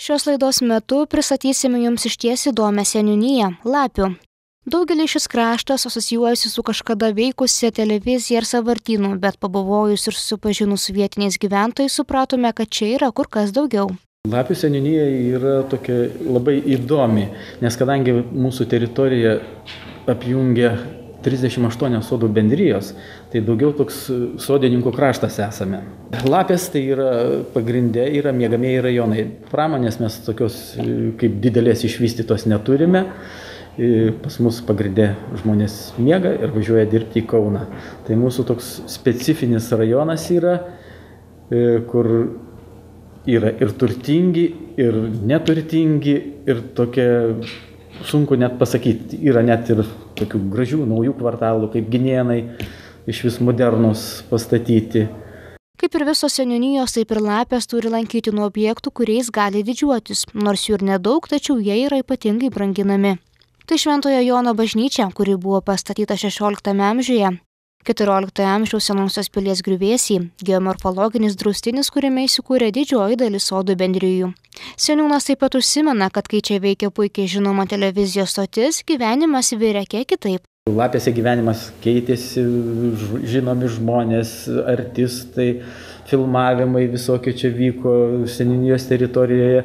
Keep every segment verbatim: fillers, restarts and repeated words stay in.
Šios laidos metu pristatysime jums išties įdomią seniūniją – Lapių. Daugelį šis kraštas asocijuojasi su kažkada veikusia televizija ir sąvartynu, bet pabuvojus ir susipažinus su vietiniais gyventojais supratome, kad čia yra kur kas daugiau. Lapių seniūnija yra tokia labai įdomi, nes kadangi mūsų teritorija apjungia trisdešimt aštuonios sodų bendrijos, tai daugiau toks sodininkų kraštas esame. Lapės tai yra pagrindė, yra miegamieji rajonai. Pramonės mes tokios kaip didelės išvystytos neturime. Pas mus pagrindė žmonės miega ir važiuoja dirbti į Kauną. Tai mūsų toks specifinis rajonas yra, kur yra ir turtingi, ir neturtingi, ir tokie, sunku net pasakyti, yra net ir tokių gražių naujų kvartalų, kaip Ginėnai, iš vis modernus pastatyti. Kaip ir visos seniūnijos, taip ir Lapės turi lankytinų objektų, kuriais gali didžiuotis, nors jų ir nedaug, tačiau jie yra ypatingai branginami. Tai Šventojo Jono bažnyčia, kuri buvo pastatyta šešioliktame amžiuje. keturioliktojo amžiaus Senosios pilies griuvėsiai, geomorfologinis draustinis, kuriame įsikūrė didžioji dalis sodų bendrijų. Seniūnas taip pat užsimena, kad kai čia veikia puikiai žinoma televizijos stotis, gyvenimas virė kiek kitaip. Lapėse gyvenimas keitėsi, žinomi žmonės, artistai, filmavimai visokie čia vyko seniūnijos teritorijoje.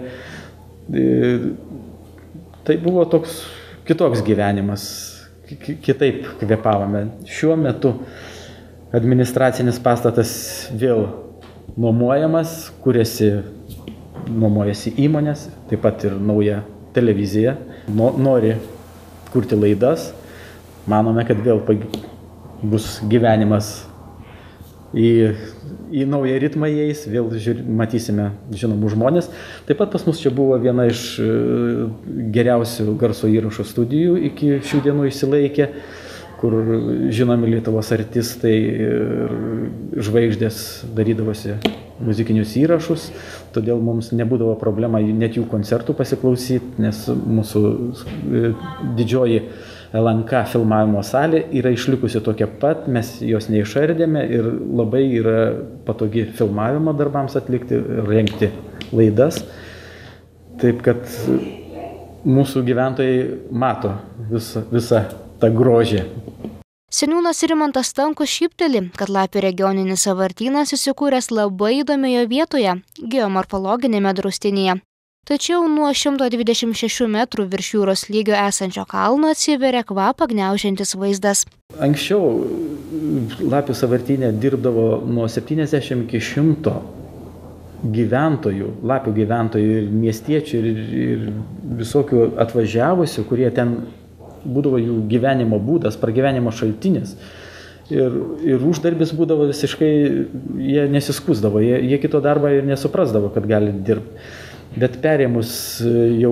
Tai buvo toks kitoks gyvenimas. Kitaip kvėpavome. Šiuo metu administracinis pastatas vėl nuomojamas, kuriasi, nuomojasi įmonės, taip pat ir nauja televizija, nori kurti laidas. Manome, kad vėl bus gyvenimas į, į naują ritmą įeis, vėl žiūr, matysime žinomų žmonės. Taip pat pas mus čia buvo viena iš geriausių garso įrašo studijų iki šių dienų išsilaikė, kur žinomi Lietuvos artistai ir žvaigždės darydavosi muzikinius įrašus, todėl mums nebūdavo problema net jų koncertų pasiklausyti, nes mūsų didžioji L N K filmavimo salė yra išlikusi tokia pat, mes jos neišardėme ir labai yra patogi filmavimo darbams atlikti ir rengti laidas. Taip kad mūsų gyventojai mato visą, visą tą grožį. Seniūnas Rimantas Stankus šypteli, kad Lapių regioninis sąvartynas įsikūręs labai įdomioje vietoje – geomorfologinėme draustinyje. Tačiau nuo šimto dvidešimt šešių metrų virš jūros lygio esančio kalno atsiveria kvapą gniaužiantis vaizdas. Anksčiau Lapių sąvartyne dirbdavo nuo septyniasdešimt iki šimto gyventojų, Lapių gyventojų ir miestiečių ir, ir visokių atvažiavusių, kurie ten būdavo jų gyvenimo būdas, pragyvenimo šaltinis. Ir, ir uždarbis būdavo visiškai, jie nesiskusdavo, jie, jie kito darbą ir nesuprasdavo, kad gali dirbti. Bet perėmus jau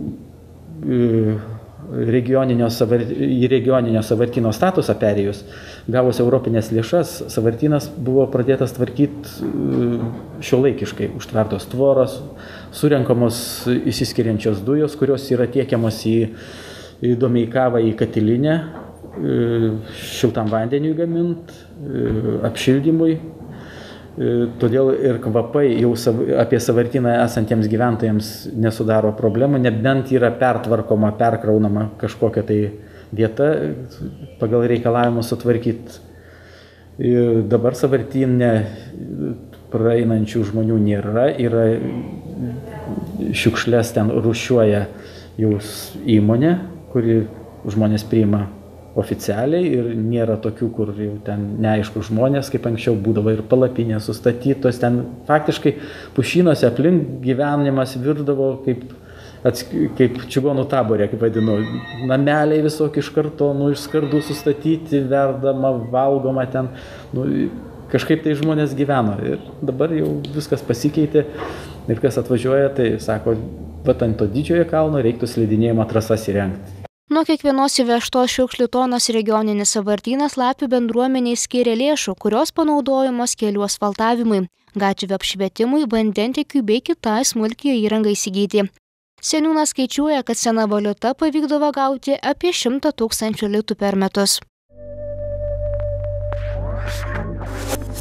regioninio savar, į regioninio sąvartyno statusą perėjus, gavus europinės lėšas, sąvartynas buvo pradėtas tvarkyti šiuolaikiškai, užtvertos tvoros, surenkamos išsiskiriančios dujos, kurios yra tiekiamos į, į Domeikavą, į katilinę, šiltam vandeniui gaminti, apšildymui. Todėl ir kvapai jau apie sąvartyną esantiems gyventojams nesudaro problemų, nebent yra pertvarkoma, perkraunama kažkokia tai vieta pagal reikalavimus sutvarkyti. Ir dabar sąvartynė praeinančių žmonių nėra, yra šiukšles ten rūšiuoja jau įmonė, kuri žmonės priima oficialiai ir nėra tokių, kur jau ten neaišku žmonės, kaip anksčiau būdavo ir palapinės sustatytos. Ten faktiškai pušynuose aplink gyvenimas virdavo kaip, kaip čigonų taborė, kaip vadinu. Nameliai visokie iš kartonų, iš skardų sustatyti, verdama, valgoma ten. Nu, kažkaip tai žmonės gyveno. Ir dabar jau viskas pasikeitė. Ir kas atvažiuoja, tai sako, vat ant to didžiojo kalno reiktų slidinėjimo trasas įrengti. Nuo kiekvienos įvežtos šiukšlių tonos regioninis sąvartynas Lapių bendruomeniai skiria lėšų, kurios panaudojamos kelių asfaltavimui, gatvių apšvietimui, vandentiekiui bei kitai smulkiai įrangai įsigyti. Seniūnas skaičiuoja, kad sena valiuta pavykdavo gauti apie šimtą tūkstančių litų per metus.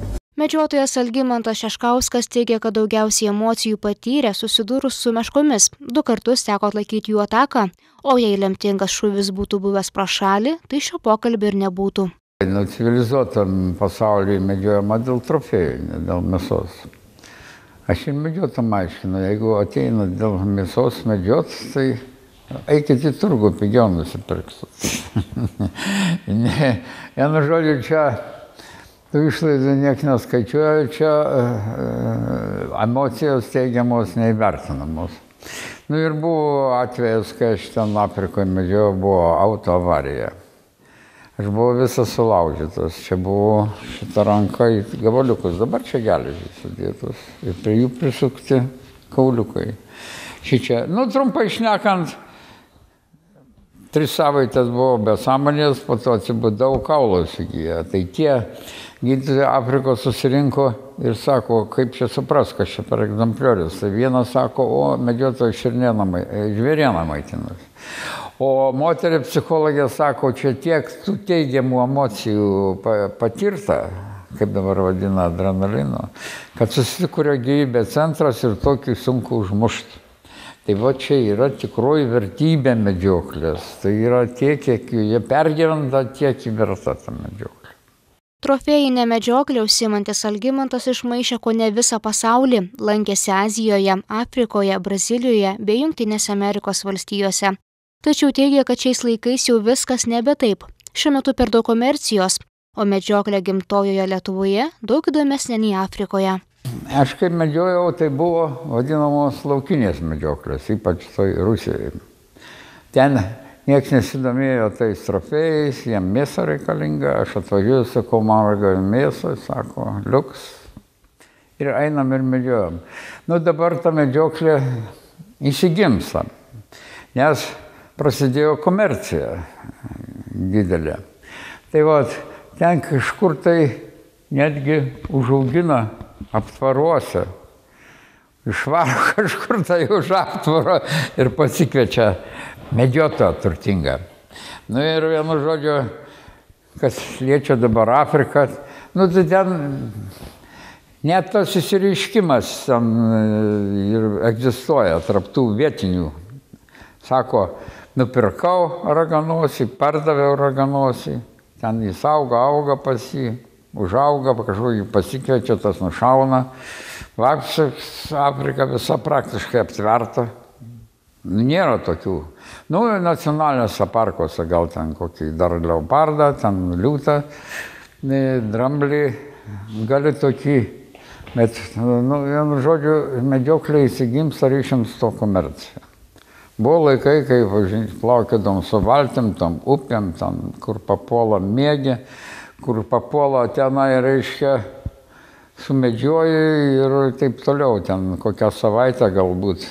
Medžiotojas Algimantas Šeškauskas teigia, kad daugiausiai emocijų patyrė susidūrus su meškomis. Du kartus teko atlaikyti jų ataką, o jei lemtingas šūvis būtų buvęs pro šalį, tai šio pokalbio ir nebūtų. Nu, civilizuotam pasaulyje medžiojama dėl trofėjų, ne dėl mėsos. Aš ir medžiotam aiškinu, jeigu ateina dėl mėsos medžiot, tai eikit į turgų, pigiau nusipirksit. Ne, vienu žodžiu, čia tų išlaidų nieks neskaičiuoja, čia emocijos teigiamos neįvertinamos. Nu ir buvo atvejas, kai aš ten Afrikoje medžiojau, buvo autoavarija. Aš buvau visas sulaužytas, čia buvo šitą ranką į gabaliukus, dabar čia geležys sudėtos ir prie jų prisukti kauliukai. Šičia, nu trumpai šnekant, tris savaitės buvo be sąmonės, po to atsibudau, kaulos įgyja. Tai tie gydytojai Afrikos susirinko ir sako, kaip čia supras, kas čia per egzempliorius. Tai vienas sako, o medžiotojas žvėrieną maitinasi. O moterį psichologė sako, čia tiek tų teigiamų emocijų patirta, kaip dabar vadina adrenalino, kad susikuria gyvybės centras ir tokį sunku užmušti. Tai va čia yra tikroji vertybė medžioklės. Tai yra tiek, kiek jie pergyventa, tiek įverta ta medžioklė. Trofėjinė medžioklė užsiimantis Algimantas išmaišė kone visą pasaulį, lankėsi Azijoje, Afrikoje, Brazilijoje bei Jungtinėse Amerikos valstijose. Tačiau teigia, kad šiais laikais jau viskas nebe taip. Šiuo metu per daug komercijos, o medžioklė gimtojoje Lietuvoje daug įdomesnė nei Afrikoje. Aš kaip medžiojau, tai buvo vadinamos laukinės medžioklės, ypač toj Rusijoje. Ten nieks nesidomėjo tais trofėjais, jiem mėsa reikalinga, aš atvažiuoju, sakau, man ragauju mėsą, sako, liuks. Ir einam ir medžiojam. Nu dabar ta medžioklė įsigimsta, nes prasidėjo komercija didelė. Tai va, ten kažkur tai netgi užaugina aptvaruose. Išvaro kažkur tai už aptvaro ir pasikviečia medžiotoją turtingą. Nu ir vienu žodžiu, kas liečia dabar Afriką, nu tai ten net tas įsireiškimas ten ir egzistuoja tarp tų vietinių. Sako, nupirkau raganosį, pardaviau raganosį, ten jis auga, auga pas jį, užauga, kažkokį pasikviečia, tas nušauna. Vapščias Afrika visa praktiškai aptverta. Nėra tokių. Nu, nacionaliniuose parkuose gal ten kokį dar leopardą, ten liūtą, dramblį, gali tokį. Bet, nu, vienu žodžiu, medžioklė įsigimsta ryšiams to komerciją. Buvo laikai, kai plaukėdom su valtim, tom upėm, ten, kur papuola mėgė, kur papuola tenai, reiškia, sumedžioji ir taip toliau. Ten kokią savaitę galbūt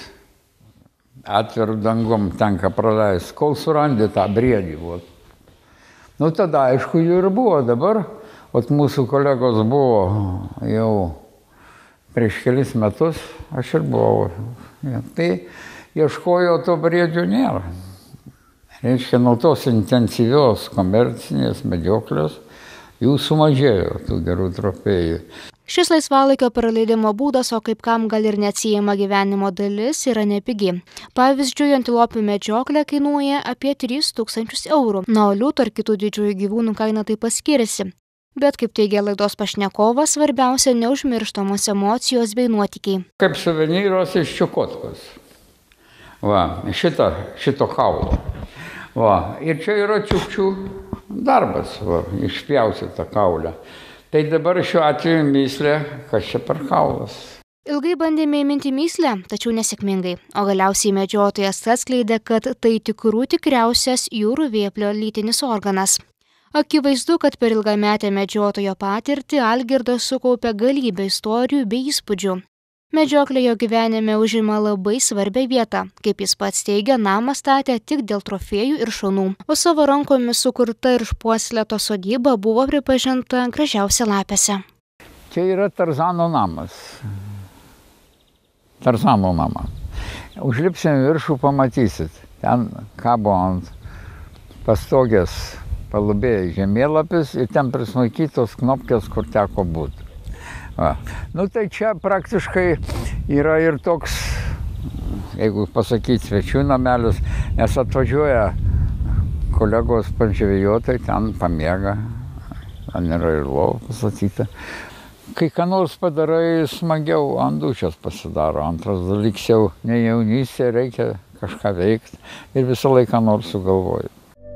atvirų dangom tenka praleisti, kol surandi tą briedį. Vat. Nu tada, aišku, jų ir buvo. Dabar, vat mūsų kolegos buvo jau prieš kelis metus, aš ir buvau. Ja, tai ieškojo, to briedžio nėra. Reiškia, nuo tos intensyvios komercinės medžioklės jų sumažėjo, tų gerų trofėjų. Šis laisvalaikio praleidimo būdas, o kaip kam gal ir neatsiejama gyvenimo dalis, yra nepigi. Pavyzdžiui, antilopių medžioklė kainuoja apie tris tūkstančius eurų, na, o liūtų ar kitų didžiųjų gyvūnų kaina taip pat skiriasi. Bet, kaip teigia laidos pašnekovas, svarbiausia neužmirštamos emocijos bei nuotykiai. Kaip suvenyros iš Čukotkos. Va, šito, šito kaulo. Va, ir čia yra čiukčių darbas, va, išpjaustyta kaulė. Tai dabar šiuo atveju myslė, kas čia per kaulas. Ilgai bandėme įminti myslę, tačiau nesėkmingai. O galiausiai medžiotojas atskleidė, kad tai tikrų tikriausias jūrų vėplio lytinis organas. Akivaizdu, kad per ilgametę medžiotojo patirtį Algirdas sukaupė galybę istorijų bei įspūdžių. Medžioklė jo gyvenime užima labai svarbią vietą. Kaip jis pats teigia, namą statė tik dėl trofėjų ir šunų. O savo rankomis sukurta ir išpuoselėta sodyba buvo pripažinta gražiausia Lapėse. Čia yra Tarzano namas. Tarzano namą. Užlipsim viršų, pamatysit. Ten kabo ant pastogės palubėje žemėlapis ir ten prismaikytos knopkės, kur teko būti. A. Nu tai čia praktiškai yra ir toks, jeigu pasakyti, svečių namelis, nes atvažiuoja kolegos pažvėjotai, ten pamiega, ten yra ir lova pasakyta. Kai ką nors padarai, smagiau ant dūšios pasidaro. Antras dalykas jau ne jaunystė, reikia kažką veikti ir visą laiką nors sugalvoju.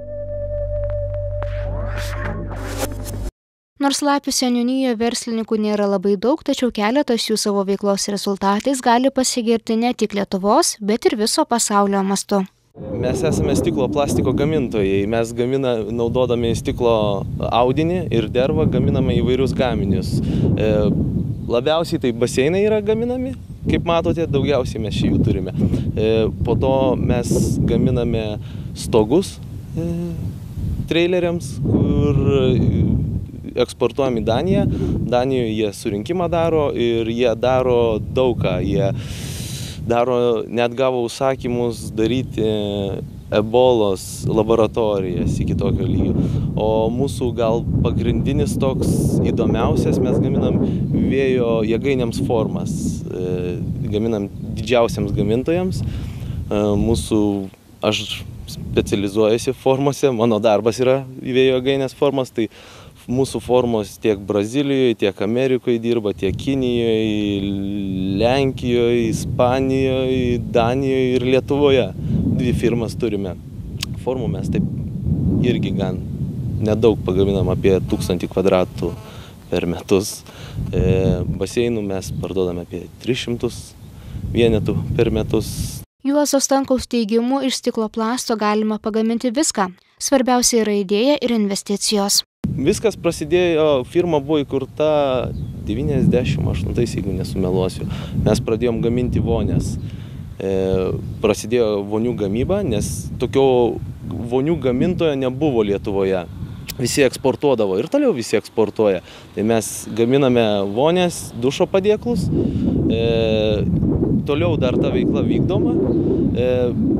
Nors Lapių seniūnijoje verslininkų nėra labai daug, tačiau keletas jų savo veiklos rezultatais gali pasigirti ne tik Lietuvos, bet ir viso pasaulio mastu. Mes esame stiklo plastiko gamintojai. Mes gamina, naudodami stiklo audinį ir dervą, gaminame įvairius gaminius. E, labiausiai tai baseinai yra gaminami, kaip matote, daugiausiai mes jų turime. E, po to mes gaminame stogus e, traileriams, kur eksportuojam į Daniją. Danijoje jie surinkimą daro ir jie daro daug ką. Jie daro, net gavo užsakymus daryti ebolos laboratorijas iki tokio lygio. O mūsų gal pagrindinis toks įdomiausias, mes gaminam vėjo jėgainėms formas. Gaminam didžiausiams gamintojams. Mūsų, aš specializuojuosi formose, mano darbas yra vėjo jėgainės formos, tai mūsų formos tiek Brazilijoje, tiek Amerikoje dirba, tiek Kinijoje, Lenkijoje, Ispanijoje, Danijoje ir Lietuvoje. Dvi firmas turime. Formų mes taip irgi gan nedaug pagaminam, apie tūkstantį kvadratų per metus. E, baseinų mes parduodame apie tris šimtus vienetų per metus. Juozo Stankaus teigimu, iš stiklo plasto galima pagaminti viską. Svarbiausia yra idėja ir investicijos. Viskas prasidėjo, firma buvo įkurta devyniasdešimt aštuntais, jeigu nesumeluosiu. Mes pradėjom gaminti vonės. E, prasidėjo vonių gamyba, nes tokio vonių gamintojo nebuvo Lietuvoje. Visi eksportuodavo ir toliau visi eksportuoja. Tai mes gaminame vonės, dušo padėklus. E, toliau dar ta veikla vykdoma. E,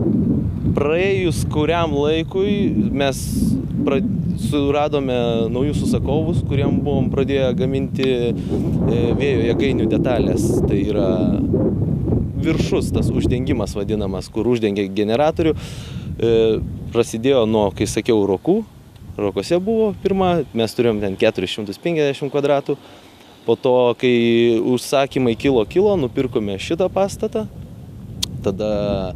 praėjus kuriam laikui mes pra, suradome naujus užsakovus, kuriem buvom pradėję gaminti e, vėjo jėgainių detalės. Tai yra viršus, tas uždengimas vadinamas, kur uždengia generatorių. E, prasidėjo nuo, kai sakiau, rokų. Rokose buvo pirma, mes turėjom ten keturis šimtus penkiasdešimt kvadratų. Po to, kai užsakymai kilo kilo, nupirkome šitą pastatą. Tada,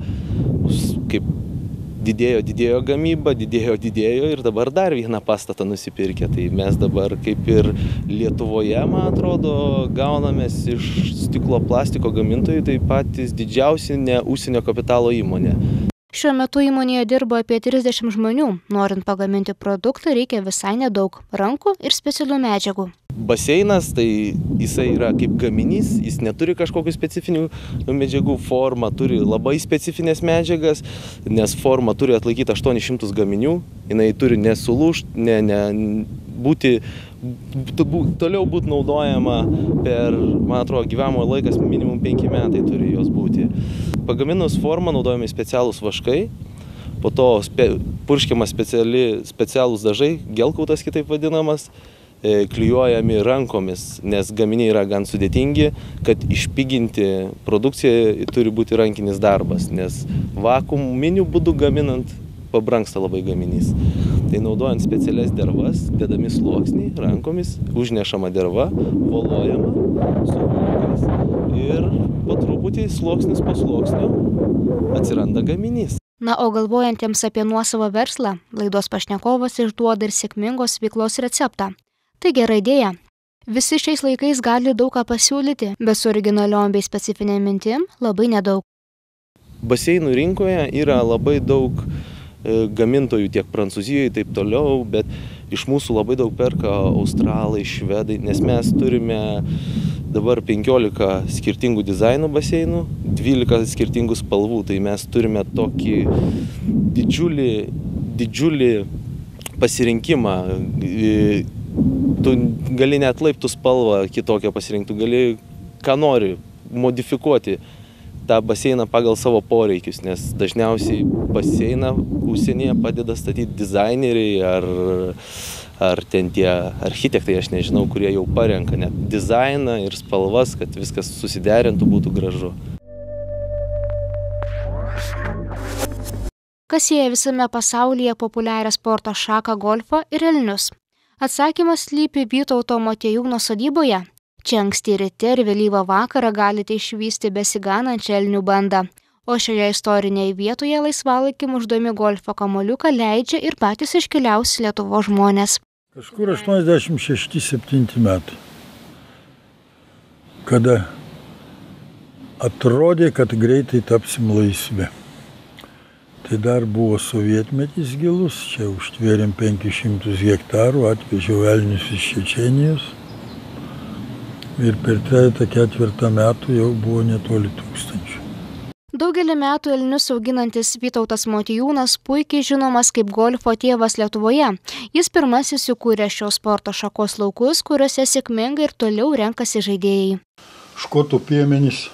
kaip didėjo, didėjo gamyba, didėjo, didėjo ir dabar dar vieną pastatą nusipirkę. Tai mes dabar kaip ir Lietuvoje, man atrodo, gaunamės iš stiklo plastiko gamintojų, tai patys didžiausi ne užsienio kapitalo įmonė. Šiuo metu įmonėje dirba apie trisdešimt žmonių. Norint pagaminti produktą, reikia visai nedaug rankų ir specialių medžiagų. Baseinas, tai jisai yra kaip gaminys, jis neturi kažkokių specifinių medžiagų, forma turi labai specifinės medžiagas, nes forma turi atlaikyti aštuonis šimtus gaminių, jinai turi nesulūžti, ne, ne, būti, toliau būti naudojama per, man atrodo, gyvavimo laikas minimum penki metai turi jos būti. Pagaminus formą naudojami specialūs vaškai, po to spe, purškiamas speciali, specialūs dažai, gelkautas kitaip vadinamas, e, klijuojami rankomis, nes gaminiai yra gan sudėtingi, kad išpiginti produkciją turi būti rankinis darbas, nes vakuuminiu būdu gaminant pabrangsta labai gaminys. Tai naudojant specialias dervas, dedami sluoksniai rankomis, užnešama derva, volojama su vulkais ir po truputį sluoksnis po sluoksnio atsiranda gaminys. Na, o galvojantiems apie nuosavą verslą, laidos pašnekovas išduoda ir sėkmingos veiklos receptą. Tai gera idėja. Visi šiais laikais gali daug ką pasiūlyti, bet su originaliom bei specifinėm mintim labai nedaug. Baseinų rinkoje yra labai daug gamintojų tiek Prancūzijoje, taip toliau, bet iš mūsų labai daug perka australai, švedai, nes mes turime dabar penkiolika skirtingų dizaino baseinų, dvylika skirtingų spalvų, tai mes turime tokį didžiulį, didžiulį pasirinkimą. Tu gali net laiptų spalvą kitokią pasirinkti, tu gali ką nori modifikuoti tą baseiną pagal savo poreikius, nes dažniausiai baseiną užsienyje padeda statyti dizaineriai ar, ar ten tie architektai, aš nežinau, kurie jau parenka net dizainą ir spalvas, kad viskas susiderintų, būtų gražu. Kas sieja visame pasaulyje populiarią sporto šaką golfą ir elnius? Atsakymas slypi Vytauto Motiejūno sodyboje. Čia anksti ryte ir vėlyvą vakarą galite išvysti besiganančią elnių bandą. O šioje istorinėje vietoje laisvalaikį mušdami golfo kamuoliuką leidžia ir patys iškiliausi Lietuvos žmonės. Kažkur aštuoniasdešimt šešti septinti metai, kada atrodė, kad greitai tapsim laisvi. Tai dar buvo sovietmetis gilus, čia užtvėrėm penkis šimtus hektarų, atvežiau elnius iš Čečėnijos ir per trejetą ketvirtą metų jau buvo netoli tūkstančių. Daugelį metų elnius auginantis Vytautas Motiejūnas puikiai žinomas kaip golfo tėvas Lietuvoje. Jis pirmasis įkūrė šios sporto šakos laukus, kuriuose sėkmingai ir toliau renkasi žaidėjai. Škotų piemenys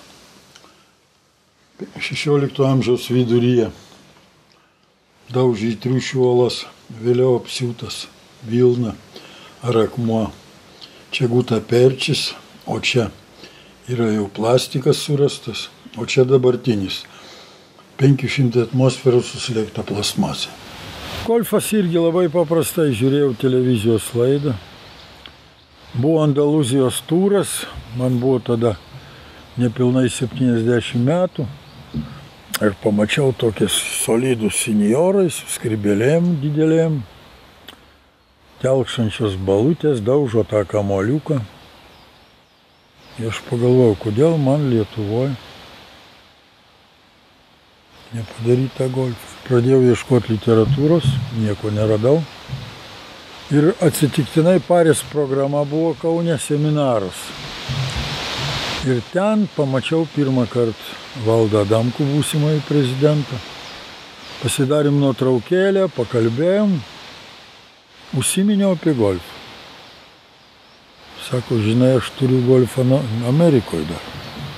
šešiolikto amžiaus viduryje. Daužė triušių uolas, vėliau apsiūtas vilna ar akmuo. Čia gūta perčis, o čia yra jau plastikas surastas, o čia dabartinis. penki šimtai atmosferų suslėgta plastmasė. Golfas irgi labai paprastai, žiūrėjau televizijos laidą. Buvo Andalūzijos turas, man buvo tada nepilnai septyniasdešimt metų. Ir pamačiau tokias solidus senjorai su skrybėlėm didelėm, telkšančios balutės, daužo tą kamuoliuką. Ir aš pagalvojau, kodėl man Lietuvoje nepadaryti tą golfą. Pradėjau ieškoti literatūros, nieko neradau. Ir atsitiktinai Parės programa buvo Kaune seminaras. Ir ten pamačiau pirmą kartą Valdą Adamkų, būsimąjį prezidentą. Pasidarėm nuotraukėlę, pakalbėjom, užsiminiau apie golfą. Sako, žinai, aš turiu golfą Amerikoje dar.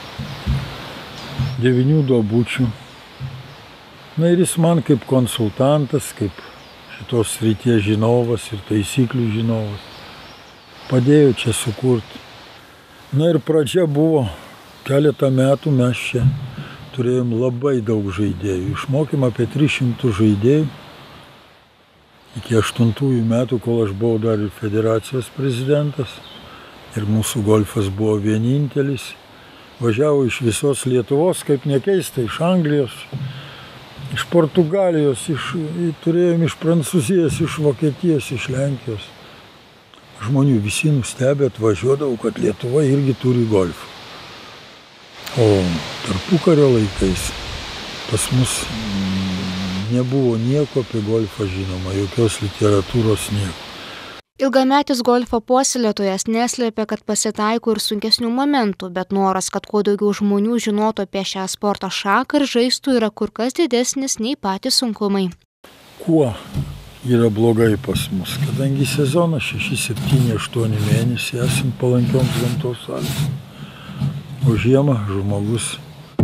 Devinių duobučių. Na ir jis man kaip konsultantas, kaip šitos srities žinovas ir taisyklių žinovas padėjo čia sukurti. Na ir pradžia buvo, keletą metų mes čia turėjom labai daug žaidėjų. Išmokėm apie tris šimtus žaidėjų. Iki aštuntųjų metų, kol aš buvau dar ir federacijos prezidentas. Ir mūsų golfas buvo vienintelis. Važiavo iš visos Lietuvos, kaip nekeista, iš Anglijos, iš Portugalijos, iš, turėjom iš Prancūzijos, iš Vokietijos, iš Lenkijos. Žmonių visi nustebę atvažiuodavo, kad Lietuva irgi turi golfą. O tarpukario laikais pas mus nebuvo nieko apie golfą žinoma, jokios literatūros nieko. Ilgametis golfo puoselėtojas neslėpė, kad pasitaiko ir sunkesnių momentų, bet noras, kad kuo daugiau žmonių žinotų apie šią sporto šaką ir žaistų, yra kur kas didesnis nei patys sunkumai. Kuo yra blogai pas mus, kadangi sezonas šeši, septyni, aštuoni mėnesiai esam palankioms gamtos sąlygoms. O žiemą žmogus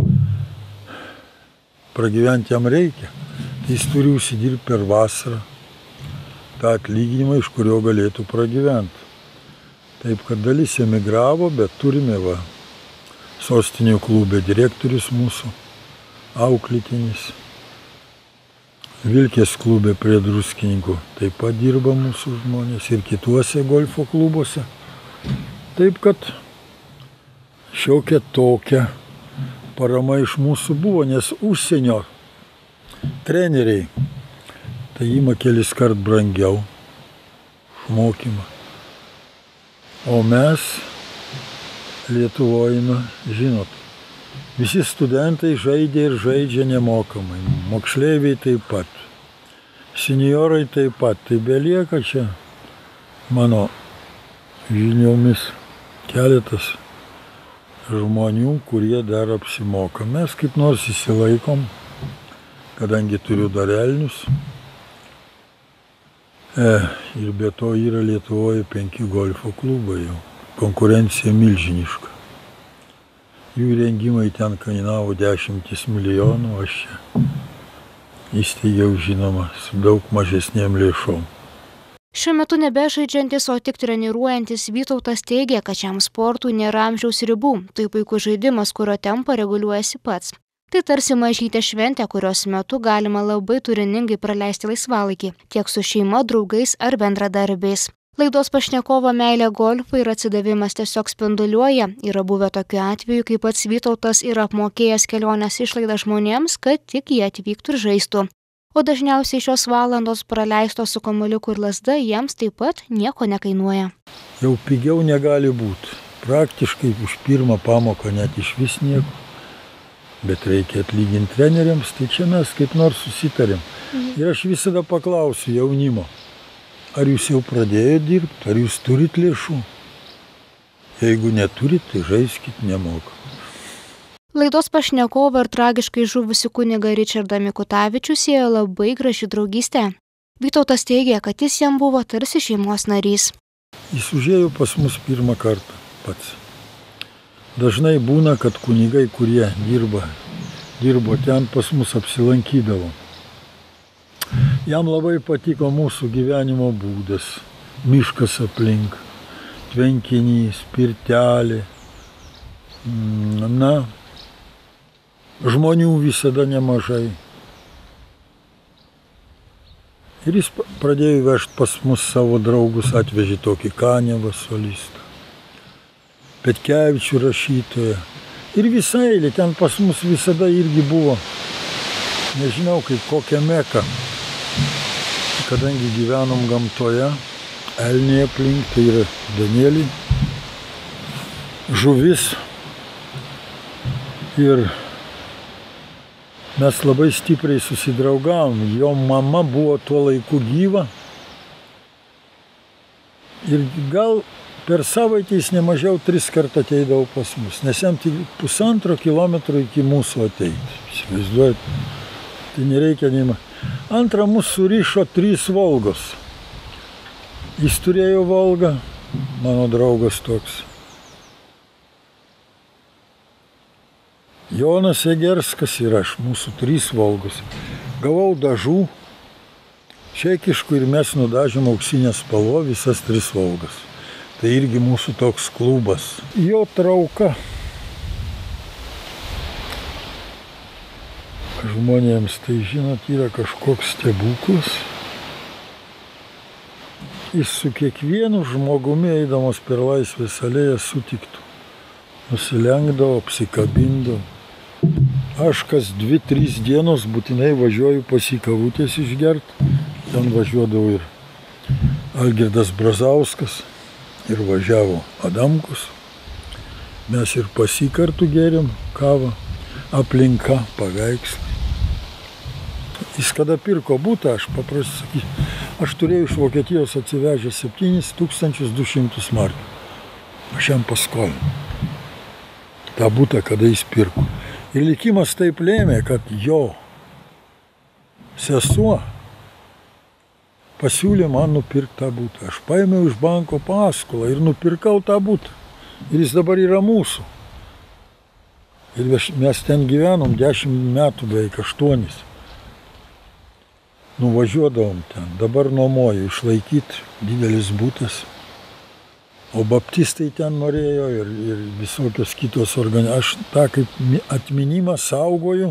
pragyventi jam reikia, tai jis turi užsidirbti per vasarą tą atlyginimą, iš kurio galėtų pragyventi. Taip, kad dalis emigravo, bet turime va, sostinių klube direktorius mūsų, auklėtinis. Vilkės klube prie Druskininkų taip pat dirba mūsų žmonės ir kituose golfo klubuose. Taip, kad šiokia tokia parama iš mūsų buvo, nes užsienio treneriai tai ima kelis kart brangiau mokymą. O mes Lietuvoje, nu, žinot, visi studentai žaidė ir žaidžia nemokamai, moksleiviai taip pat, senjorai taip pat. Tai belieka čia mano žiniomis keletas žmonių, kurie dar apsimoka. Mes kaip nors įsilaikom, kadangi turiu dar elnius. E, ir be to yra Lietuvoje penki golfo klubai jau. Konkurencija milžiniška. Jų įrengimai ten kainavo dešimtis milijonų, aš čia įsteigiau, žinoma, su daug mažesnėm lėšom. Šiuo metu nebežaidžiantis, o tik treniruojantis Vytautas teigia, kad šiam sportui nėra amžiaus ribų. Tai puikus žaidimas, kurio tempą reguliuojasi pats. Tai tarsi mažytė šventė, kurios metu galima labai turiningai praleisti laisvalaikį, tiek su šeima, draugais ar bendradarbiais. Laidos pašnekovo meilė golfui ir atsidavimas tiesiog spinduliuoja. Yra buvę tokiu atveju, kai pats Vytautas yra apmokėjęs kelionės išlaidą žmonėms, kad tik jie atvyktų ir žaistų. O dažniausiai šios valandos praleistos su kamuoliuku ir lazda jiems taip pat nieko nekainuoja. Jau pigiau negali būti. Praktiškai už pirmą pamoką net iš vis nieko. Bet reikia atlyginti treneriams, tai čia mes kaip nors susitarėm. Ir aš visada paklausiu jaunimo, ar jūs jau pradėjote dirbti, ar jūs turit lėšų. Jeigu neturit, tai žaiskit nemokamai. Laidos pašnekovą ir tragiškai žuvusi kunigą Ričardą Mikutavičių siejo labai graži draugystė. Vytautas teigia, kad jis jam buvo tarsi šeimos narys. Jis užėjo pas mus pirmą kartą pats. Dažnai būna, kad kunigai, kurie dirba, dirbo ten, pas mus apsilankydavo. Jam labai patiko mūsų gyvenimo būdas. Miškas aplink, tvenkinys, pirtelė. Na, žmonių visada nemažai. Ir jis pradėjo vežti pas mus savo draugus, atvežė tokį Kanevą solistą, Petkevičių rašytoją. Ir visą eilę, ten pas mus visada irgi buvo, nežinau, kaip kokia meka. Kadangi gyvenom gamtoje, elniai aplink, tai yra Danieliai, žuvis. Ir mes labai stipriai susidraugavom. Jo mama buvo tuo laiku gyva. Ir gal per savaitę jis nemažiau tris kartą ateidavo pas mus. Nes jam tik pusantro kilometro iki mūsų ateiti. Įsivaizduojate? Tai nereikia neima. Antra, mūsų surišo trys Volgos. Jis turėjo Volgą, mano draugas toks. Jonas Egerskas ir aš, mūsų trys Volgos. Gavau dažų čekiškų ir mes nudažėm auksinę spalvą visas tris Volgas. Tai irgi mūsų toks klubas. Jo trauka žmonėms, tai žinot, yra kažkoks stebuklas. Jis su kiekvienu žmogumi eidamas per Laisvės alėją sutiktų. Nusilenkdavo, apsikabindavo. Aš kas dvi, trys dienos būtinai važiuoju pas jį kavutės išgerti. Ten važiuodavo ir Algirdas Brazauskas, ir važiavo Adamkus. Mes ir pas jį kartu gėrėm kavą, aplinka, paveikslai. Jis kada pirko butą, aš paprastai sakysiu, aš turėjau iš Vokietijos atsivežęs septynis tūkstančius du šimtus markių. Aš jam paskolinau tą butą, kada jis pirko. Ir likimas taip lėmė, kad jo sesuo pasiūlė man nupirkti tą butą. Aš paėmiau iš banko paskolą ir nupirkau tą butą. Ir jis dabar yra mūsų. Ir mes ten gyvenom dešimt metų, beveik aštuonis. Nuvažiuodavom ten, dabar nuomoju, išlaikyti didelis butas. O baptistai ten norėjo ir, ir visokios kitos organizacijos. Aš tą kaip atminimą saugoju.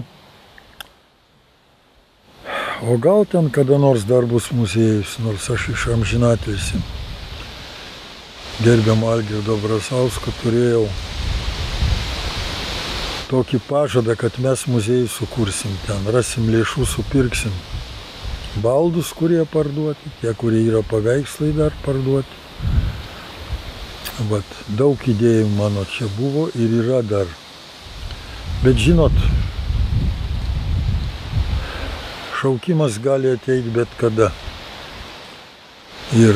O gal ten kada nors dar bus muziejus, nors aš iš amžinatilsį gerbiamo Algirdo Brasausko turėjau tokį pažadą, kad mes muziejų sukursim ten, rasim lėšų, supirksim baldus, kurie parduoti, tie, kurie yra paveikslai dar parduoti. Vat, daug idėjų mano čia buvo ir yra dar. Bet žinot, šaukimas gali ateiti bet kada. Ir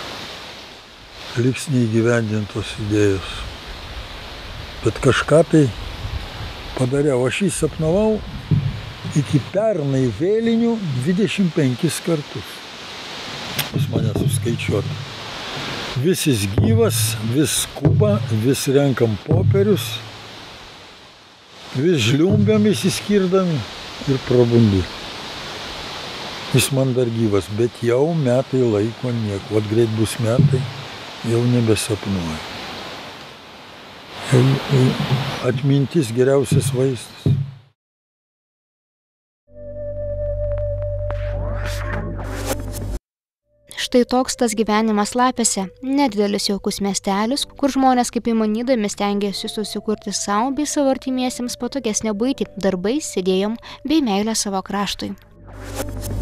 liks neįgyvendintos idėjos. Bet kažką tai padariau. Aš jį sapnavau iki pernai vėlinių dvidešimt penkis kartus. Pas mane suskaičiuota. Vis jis gyvas, vis skuba, vis renkam popierius, vis žliumbiam įsiskirdami ir prabundi. Jis man dar gyvas, bet jau metai laiko nieko. Vat greit bus metai, jau nebesapnuoju. Atmintis geriausias vaistas. Štai toks tas gyvenimas Lapėse. Nedidelis jaukus miestelis, kur žmonės kaip įmanydami stengiasi susikurti savo bei savo artimiesiems patogesnę buitį darbais, idėjom bei meilę savo kraštui.